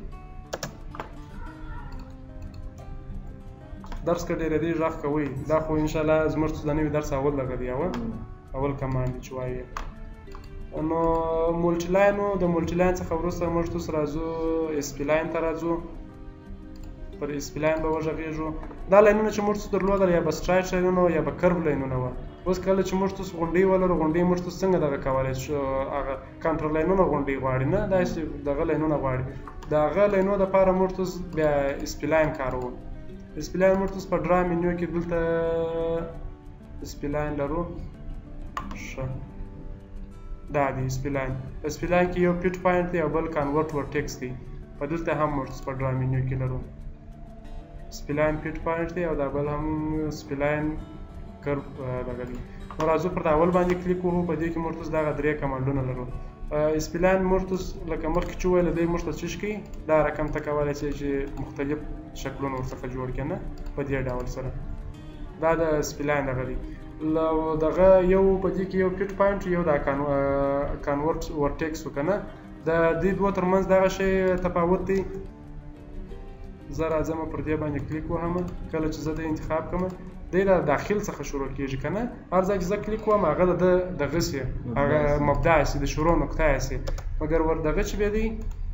درس که ډېر دی غږ کوئ دا خو انشاءالله زموږ د نوي درس اول دغه دی اول اول کمانډ دی چې وایي نو ملټي لاین د ملټي لاین څخه وروسته موږ توس راځو اس پي لاین ته راځو پر اس پي لاین به وغږېږو. دا لاینونه چې موږ توس درلودل یا به سټرایټ لاینونه یا به کرب لاینونه وه. اوس کله چې موږ توس غونډۍ ولرو غونډۍ موږ توس څنګه دغه کولی شو هغه کانټر لاینونه غونډۍ غواړي نه داسې دغه لاینونه غواړي د هغه لاینو دپاره موږ توس بیا اس پي لاین کاروو. اس پي لاین موږ توس په ډرا منیو کې دلته اس پي لاین لرو ښه دا دی اس پي لاین. اس پي لاین کې یو پیټ پوینټ دی او بل کنورټ ورټیکس دی په دلته هم موږ په ډرا منیو کې لرو اس پي لاین پیټ پوینټ دی او دا بل هم اس پي لاین کرب دغه دی. نو راځو پر دا اول باندې کلیک وکړو په دې کې موږ دغه درې کمانډونه لرو. اس پي لاین موږ لکه مخکې چې وویل دی موږ ته څه کوي دا رقم ته کولی شي چې مختلف شکلونه ورڅخه جوړ کړي نه په دې ډول سره دا د اس پي لاین دغه دی. دغه یو په دې کې یو پیټ پوینټ یو دا کنورټ ورټیکس و که نه د دې دوه ترمنځ دغه شی تفاوت دی. زه راځم پر دې باندې کلیک وهم کله چې زه د انتخاب کړم دی د داخل څخه شروع کېږي که نه هر ځای چې زه کلیک وهم هغه د ده دغسې هغه مبدا سي د شروع نقطه سي مګر ور دغه چې بیا دی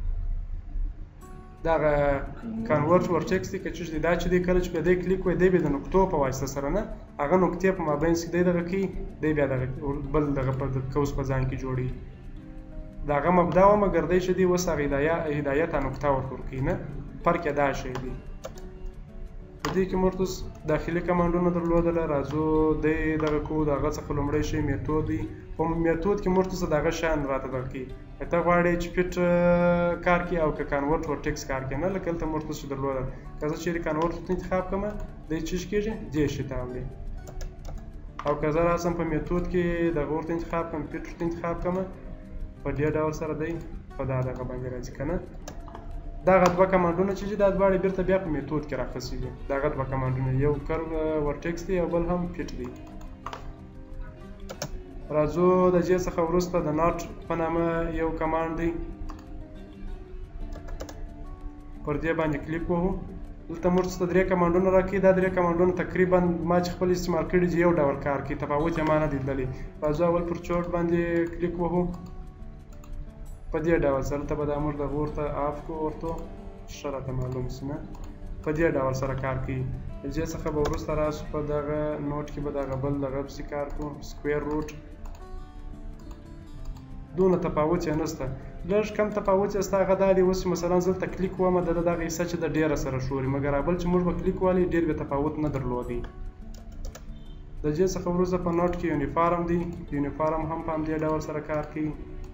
دغه کنورټ ورټیکس دی که چیش دی دا چې دی کله چې بیا دی کلیک وایي دی بیا د نقطو په واسطه سره نه هغه نقطې په مابینځ کې دی دغه کوي دی بیا دغه بل دغه په قوس په ځان کې جوړوي د هغه مبدا وه مګر دی چې دی اوس هغه هدایت نقطه ورته ورکوي نه فرق یې دا شی دی. په دې کې موږ اوس داخلي کمانډونه درلودله راځو دی دغه کوو د هغه څخه لومړی شی میتود دی په میتود کې موږ اوس دغه شیان راته دغه کوي که ته غواړې چې پیټ کار کړي او که کنورټ ورټیکس کار کړي نه لکه هلته موږ اوس چې درلودل که زه چیرې کنورټ ورته انتخاب کړم دی چیش کېږي دې شي ته اوړي او که زه راسم په میتود کې دغه ورته انتخاب کړم پیټ ورته انتخاب کړم په دې ډول سره دی په دا دغه باندې راځي که نه دغه دوه کمانډونه چې دي دا دواړې بېرته بیا په میتود کې راخصېږي دغه دوه کمانډونه یو کرو ورټیکس دی او بل هم پیټ دی. راځو د دې څخه وروسته د ناټ په نامه یو کمانډ دی پر دې باندې کلیک وهو دلته موږ ته درې کمانډونه راکوي دا درې کمانډونه تقریبا ما چې خپل استعمال کړي دي یو ډول کار کوي تفاوت یې ما نه دی لیدلی. راځو اول پر چوټ باندې کلیک وهو په دې ډول سره ته به دا موږ دغه ورته آف کړو ورته ښه راته معلوم شي نه په دې ډول سره کار کوي. د دې څخه به وروسته راسو په دغه نوټ کې به دغه بل دغه پسې کار کوو سکویر روټ دونه تفاوت یې نشته لږ کم تفاوت یې ستا هغه دا دی اوس مثلا زه دلته کلیک وم د ده دغه حصه چې د ډېره سره شوري مګر بل چې موږ به کلیک والی ډېر بې تفاوت نه درلودی. د دې څخه وروسته په نوټ کې یونیفارم دی یونیفارم هم په همدې ډول سره کار کوي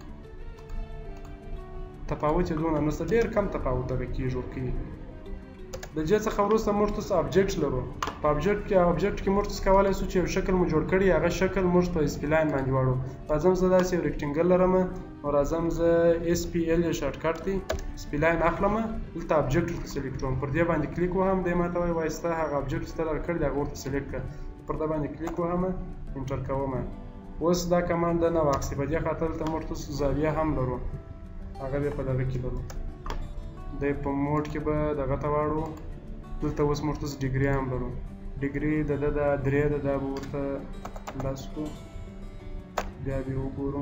تفاوت یې دونه نشته ډېر کم تفاوت دغه کېږي ورکوي. د دې څخه وروسته موږ توس ابجکټ لرو په ابجکټ کې ابجکټ کې موږ توس کولی شو چې یو شکل مو جوړ کړي هغه شکل موږ په اس پي لاین باندې واړو. راځم زه داسې یو ریکټینګل لرم او راځم زه اس پي ال یې شارټ کټ دی اس پي لاین اخلم دلته ابجکټ ورته سلیکټ کوم پر دې باندې کلیک وهم دی ماته وایي وایي ستا هغه ابجکټ چې ته دغه کړی دی هغه ورته سلیکټ کړه پر دې باندې کلیک وهم انټر کوم اوس دا کمانډ نه واخیستې په دې خاطر دلته موږ توس زاویه هم لرو هغه بیا په دغه کې لرو دی په موډ کې به دغه ته واړو دلته اوس موږ توس ډیګري هم لرو ډیګري د ده دا درې ده دا به ورته لس کړو بیا به یې وګورو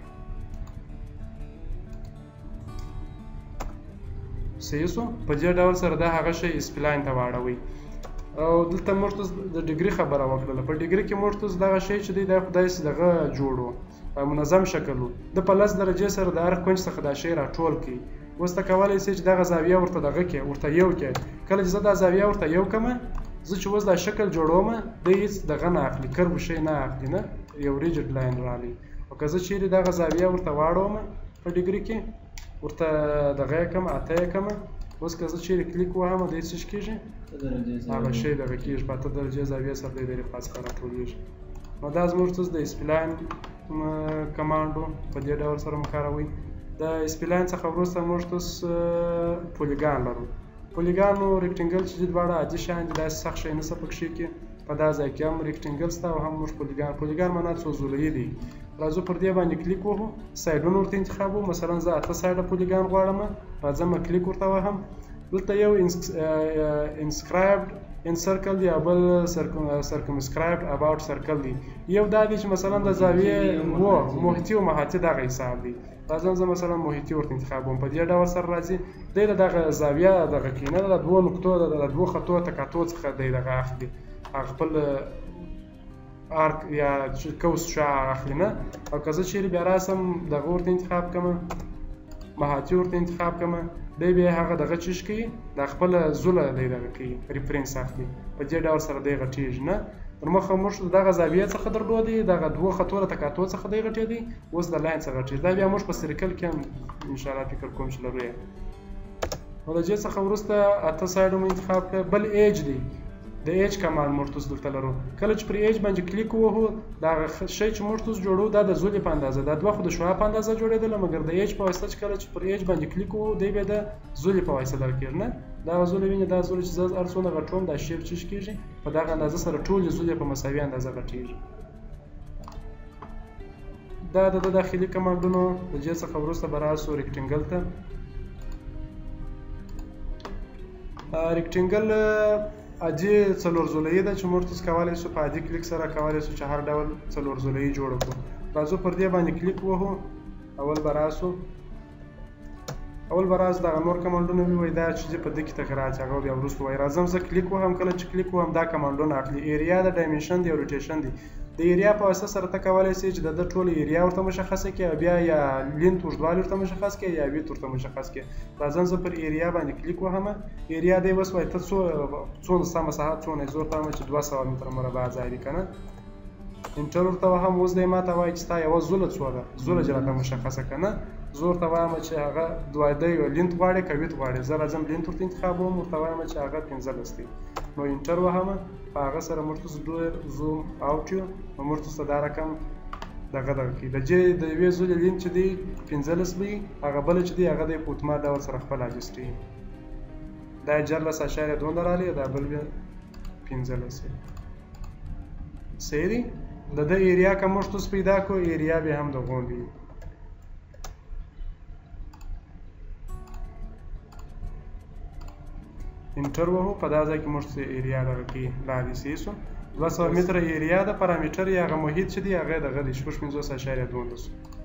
صحیح شو په دې ډول سره دا هغه شی اس پي لاین ته واړوئ او دلته موږ توس د ډیګري خبره وکړله په ډیګري کې موږ توس دغه شی چې دی دا خو داسې دغه جوړ و منظم شکل و د په لس درجې سره د هر کونج څخه دا شی راټول کړي اوس ته کولی شې چې دغه زاویه ورته دغه کړې ورته یو کړې کله چې زه دا زاویه ورته یو کړم زه چې اوس دا شکل جوړوم دی هېڅ دغه نه اخلي کرب شی نه اخلي نه یو ریجډ لاین راغلی او که زه چیرې دغه زاویه ورته واړوم په ډیګري کې ورته دغه یې کړم اته یې کړم اوس که زه چیرې کلیک وهم دی څه کېږي هغه شی دغه کېږي په اته درجې زاویې سره دی دغې خوا څخه راټولېږي نو دا زموږ څه د اسپلاین کمانډ و په دې ډول سره مو کاروئ د اسپلاین څخه وروسته موږ تاسو پولیګان لرو پولیګان او ریکټنګل چې دي دواړه عادي شیان دي داسې سخت شی نشته پکښې کې په دا ځای کې هم ریکټنګل شته او هم موږ پولیګان پولیګان معنا څو ځولې دي راځو پر دې باندې کلیک وکړو سایډونه ورته انتخابو مثلا زه اته سایډه پولیګان غواړم راځم کلیک ورته وهم دلته یو انسکرایبډ ان سرکل دی او بل سرکمسکرایبډ اباوټ سرکل دی یو دا دی چې مثلا د زاویې و محیطي او محاطي دغه حساب دی راځم زه مثلا محیطي ورته انتخابوم په دې ډول سره راځي دی د دغه زاویه دغه کینه د دوو نقطو د دوو خطو تکاتو څخه دی دغه اخلي هغه خپل ارک یا کوس شعاع اخلي نه او که زه چیرې بیا راسم دغه ورته انتخاب کړم محاطي ورته انتخاب کړم دی بیا هغه دغه چیش کوي دا خپله زوله دی دغه کوي ریفرنس اخلي په دې ډول سره دی غټېږي نه تر مخه موږ دغه زاویې څخه درلودې دغه دوو خطو د تکاتو څخه دی غټېدی اوس د لاین څخه غټېږي دا بیا موږ په سرکل کې هم انشاءالله فکر کوم چې لرو یې نو د دې څخه وروسته اته سایډ مو انتخاب کړه بل ایج دی د ایج کمانډ موږ تاسو دلته لرو کله چې پر ایج باندې کلیک ووهو دغه شی چې موږ تاسو جوړو دا د زولې په اندازه دا دوه خو د شعاع په اندازه جوړېدله مګر د ایج په واسطه چې کله چې پر ایج باندې کلیک ووهو دی بیا د زولې په واسطه درکېږي نه دغه زولې وینې دا زولې چې زه هر څومره غټوم دا شیپ چیش کېږي په دغه اندازه سره ټولې زولې په مساوي اندازه غټېږي دا د داخلي کمانډونو د دې څخه وروسته به راسو ریکټنګل ته ریکټنګل عادي څلور ځولۍ ده چې موږ تاسو کولی شو په عادي کلیک سره کولی شو چې هر ډول څلور ځولۍ جوړه کړو راځو پر دې باندې کلیک ووهو اول به راسو اول به راز دغه نور کمانډونه وي دا چې په دې کې تغیرات هغه بیا وروسته وایي راځم زه کلیک وهم کله چې کلیک وهم دا کمانډونه اخلي ایریا د ډایمنشن دی او روټیشن دی د ایریا په واسطه سره ته کولی شې چې د ده ټوله ایریا ورته مشخصه کړې او بیا یا لینت اوږدوالی ورته مشخص کړې یا ویت ورته مشخص کړې راځم زه پر ایریا باندې کلیک وهم ایریا دی اوس وایي ته څونه ستا مساحت څونه یې زه ورته وایم چې دوه سوه متره مربع ځای دی که نه انټر ورته وهم اوس دی ماته وایي چې ستا یوه زوله څو ده زوله چې راته مشخصه که نه زه ورته وایم چې هغه دوه دی لینت غواړې که ویت غواړې زه راځم لینت ورته انتخابوم ورته وایم چې هغه پنځلس دی نو انټر وهم په هغه سره موږ تاسو ډېر زوم آوټ یو نو موږ تاسو دا رقم دغه دغه کوي د دې د یوې زولې لینت چې دی پنځلس وي هغه بله چې دی هغه دی په اتومات ډول سره خپل اجسټ وي دا یې جرلس اشاریه دوه راغلی دا بل بیا پنځلس صحیح دی د ده ایریا که موږ تاسو پیدا کړو ایریا بیا هم د غونډې وي انټر وهو په دا ځای کې موږ ایریا دغه کې لاندې سیسو دوه سوه متره ایریا ده پارامتر یې هغه محیط چې دی هغه دغه دی شپږ پنځوس اشاریه دولس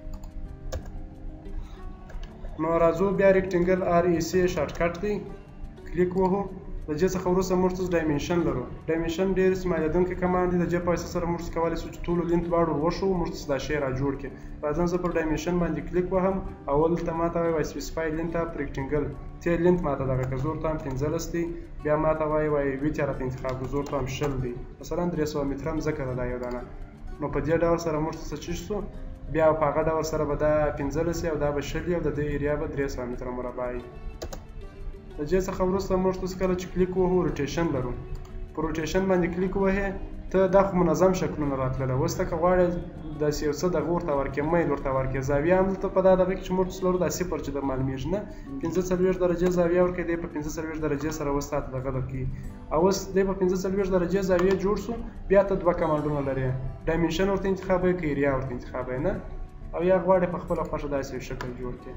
نو راځو بیا ریکټنګل آر ای سی شارټ کټ دی کلیک وهو د دې څخه وروسته موږ تاسو ډایمنشن لرو ډایمنشن ډېر استعمالېدونکی کمانډ دی د دې په واسطه سره موږ کولی شو چې ټولو لینت دواړو وښو موږ تاسو دا شی را جوړ کړي راځم زه پر ډایمنشن باندې کلیک وهم اول ته ماته وایي سپیسیفای لینت اف ریکټنګل تی لینت ماته دغه که زه ورته هم پنځلس دی بیا ماته وایي وایي ویت یې راته انتخاب کړو زه ورته هم شل دی مثلا درې سوه متره مځکه ده دا یو دانه نو په دې ډول سره موږ څه چی شو بیا په هغه ډول سره به دا پنځلس او دا به شل او د دې ایریا به درې سوه متره مربع وي د دې څخه وروسته موږ تاسو کله چې کلیک ووهو روټیشن لرو په روټیشن باندې کلیک ووهې ته دا خو منظم شکلونه راتلله اوس ته که غواړې داسې یو څه دغه ورته ورکړې میل ورته ورکړې زاویه هم دلته په دا دغه کې چې موږ تاسو لرو دا صفر چې در معلومېږي نه پنځه څلوېښت درجې زاویه ورکړې دی په پنځه څلوېښت درجې سره اوس تاته دغه درکوي او اوس دی په پنځه څلوېښت درجې زاویې جوړ شو بیا ته دوه کمانډونه لرې ډایمنشن ورته انتخابوې که ایریا ورته انتخابوې نه او یا غواړې په خپله خوښه داسې یو شکل جوړ کړې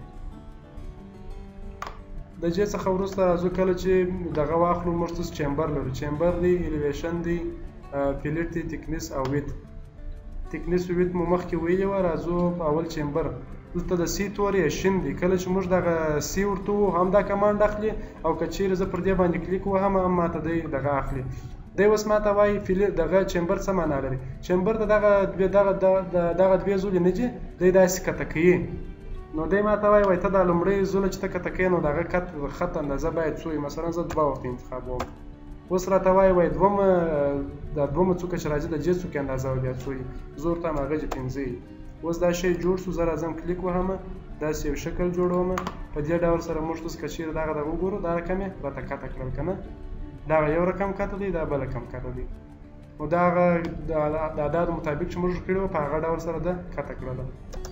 د دې څخه وروسته راځو کله چې دغه واخلو موږ تاسو چیمبر لرو چیمبر دی الیویشن دی فیلټ دی تکنیس او ویت تکنیس او ویت مو مخکې ویلې وه راځو په اول چیمبر دلته د سی تورې شین دی کله چې موږ دغه سی ورته وو هم دا کمانډ اخلي او که چیرې زه پر دې باندې کلیک وهم هم ماته دی دغه اخلي دی اوس ماته وایي دغه چیمبر څه معنا لري چیمبر د دغه دغه دوې زولې نه دي دی داسې کته کوي نو دی ماته وایي وایي ته دا لومړۍ زوله چې ته کته کوې نو د هغه خط اندازه باید څو وي مثلا زه دوه ورته انتخابوم اوس راته وایي وایي دومه دا دومه څوکه چې راځي د دې څوکې اندازه او بیا څو وي زه ورته وایم هغه چې پنځه وي. اوس دا شی جوړ شو زه راځم کلیک وهم داسې یو شکل جوړوم په دې ډول سره موږ اوس که چېرې دغه دغه وګورو دا رقم یې راته کته کړل که نه دغه یو رقم کته دی دا بل رقم کته دی نو دا هغه د اعدادو مطابق چې موږ کړي وو په هغه ډول سره ده کته کړله.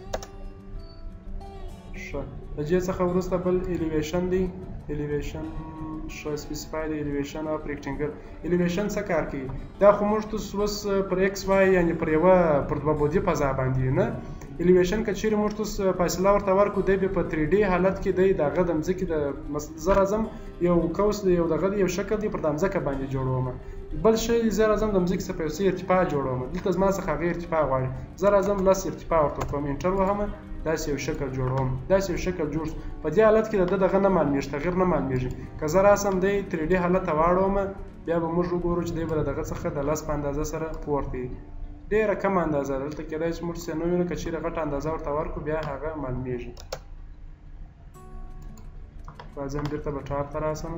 ښه د دې څخه وروسته بل الیویشن دی الیویشن ښه سپیسیفای د الیویشن اف ریکټینګل. الیویشن څه کار کوي دا خو موږ اوس پر ایکس وای یعنې پر یوه پر دوه بعدي فضا باندې نه الیویشن که چیرې موږ اوس فاصله ورته ورکړو دی بیا په تھری ډي حالت کې دی د هغه د مځکې د زه راځم یو قوس دی یو دغه دی یو شکل دی پر دا مځکه باندې جوړوم بل شی زه راځم د مځکې څخه په یو څه ارتفاع جوړوم دلته زما څخه هغه ارتفاع غواړي زه راځم لس ارتفاع ورته کوم انټر وهم داسې یو شکل جوړوم داسې یو شکل جوړ شو په دې حالت کې د ده دغه نه معلومیږي تغیر نه معلومیږي که زه راسم دی تھری ډي حالت ته واړوم بیا به موږ وګورو چې دی به له دغه څخه د لس په اندازه سره پورته وي ډېره کمه اندازه ده دلته کیدای شي موږ څه نه وینو که چیرې غټه اندازه ورته ورکړو بیا هغه معلومیږي. راځم بېرته به ټاپ ته راسم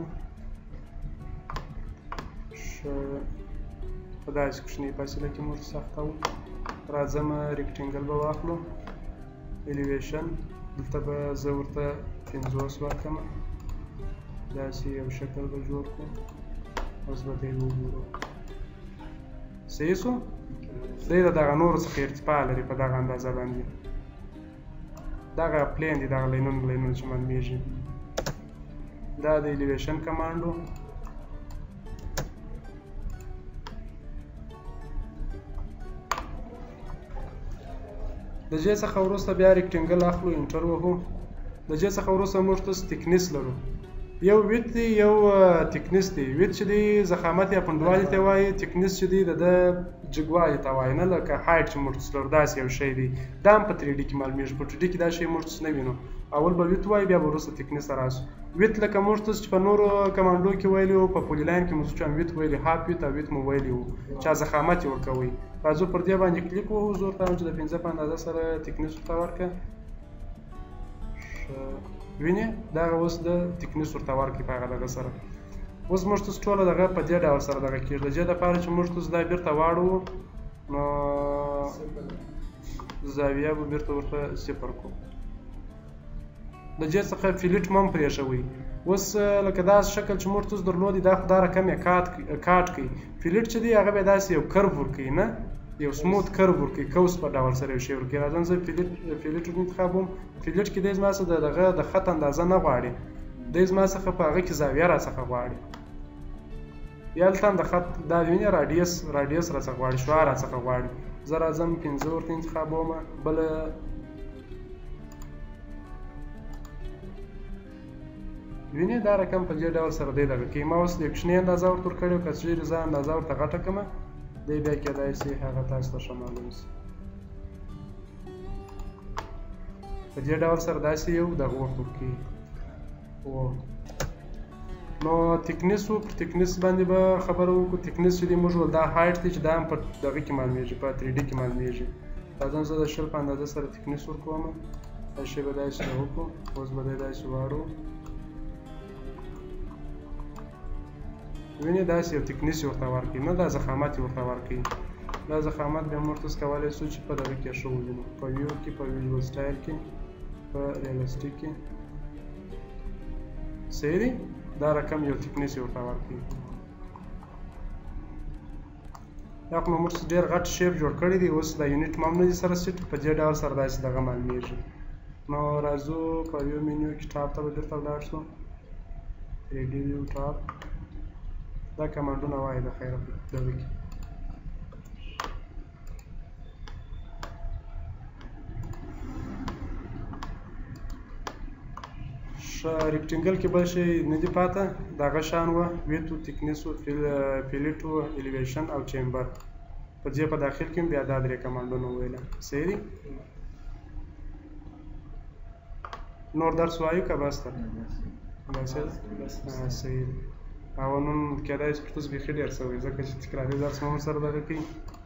ښه په داسې کوچنۍ فاصله کې موږ سختوو راځم ریکټینګل به واخلو الیویشن دلته به زه ورته پنځوس ورکړم داسې یو شکل به جوړ کړو اوس به دی وګورو صحیح شو دی د دغه نورو څخه ارتفاع لري په دغه اندازه باندې دغه پلین دی دغه لینونه لینونه چې معلومیږي دا د الیویشن کمانډ و د دې څخه وروسته بیا ریکټینګل اخلو انټر وهو د دې څخه وروسته موږ اوس تکنیس لرو یو ویت دی یو تکنیس دی ویت چې دی ضخامت یا پنډوالي ته وایي تکنیس چې دی د ده جګوالي ته وایي نه لکه هایټ چې موږ لرو داسې یو شی دی دا هم په تھری ډي کې معلومیږي په ټو ډي کې دا شی موږ نه وینو اول به ویت وایي بیا به وروسته تکنیس ته راسو ویت لکه موږ چې په نورو کمانډو کې ویلي وو په پولي لاین کې موږ چې هم ویت ویلي هاف ویت او ویت مو ویلي وو چې ضخامت یې ورکوئ راځو پر دې باندې کلیک ووهو زه ورته وایم چې د پنځه په اندازه سره تکنیس ورته ورکړه وینې دغه اوس د تکنیس ورته ورکړي په هغه دغه سره اوس موږ اوس ټوله دغه په دې ډول سره دغه کېږي د دې دپاره چې موږ اوس دا بېرته واړوو نو زاویه به بېرته ورته صفر کړو د دې څخه فلیټ مه هم پرېښوئ اوس لکه داسې شکل چې موږ اوس درلودی دا خو دا رقم یې کاټ کوي فلیټ چې دی هغه به داسې یو کرو ورکوي نه یو سموت کرو ورکوي کوس په ډول سره یو شی ورکوي راځم زه فلیټ فلیټ انتخابوم فلیټ کې دی زما څخه د دغه د خط اندازه نه غواړي دی زما څخه په هغه کې زاویه راڅخه غواړي یا هلته هم د خط دا وینې راډیس راډیس راڅخه غواړي شعاع راڅخه غواړي زه راځم پنځه ورته انتخابوم بله وینې دا رقم په دې ډول سره دی دغه کوي ما اوس د کوچنۍ اندازه ورته ورکړې وه که چېرې زه اندازه ورته غټه کړمه دی بیا کېدای شي هغه تاسو ته ښه معلوم شي په دې ډول سره داسې یو دغه ورته ورکوي نو تکنیس و پر تکنیس باندې به خبره وکړو تکنیس چې دی موږ ول دا هایټ دی چې دا هم په دغه کې معلومیږي په تھری ډي کې معلومیږي راځم زه د شل په اندازه سره تکنیس ورکوم دا شی به داسې وکړو اوس به دی داسې واړو وینې داسې یو تکنیس یې ورته ورکړي نه دا ضخامت یې ورته ورکړي دا ضخامت بیا موږ اوس کولی شو چې په دغه کې ښه ووینو په ویو کې په ویژوال سټایل کې په ریالسټیک کې صحیح دی دا رقم یو تکنیس یې ورته ورکړي دا خو موږ ډېر غټ شیپ جوړ کړی دی اوس دا یونټ ما هم نه دي سره سیټ په دې ډول سره داسې دغه معلومیږي نو راځو په ویو مینیو کې ټاپ ته به بېرته ولاړ شو تھری ډي ویو ټاپ دا کمانډونه وایي د خیره په دغه کې ښه ریکټینګل کې بل شی نه دي پاته د هغه شان وه ویت و تکنیس و فلیټ و الیویشن او چیمبر په دې په داخل کې هم بیا دا درې کمانډونه وویله صحیح دي نور درس وایو که بس ده صحیح دی او نن کېدای شي پښتو بیخي ډېر شوی ځکه چې تکراري درس مو ورسره دغه کوي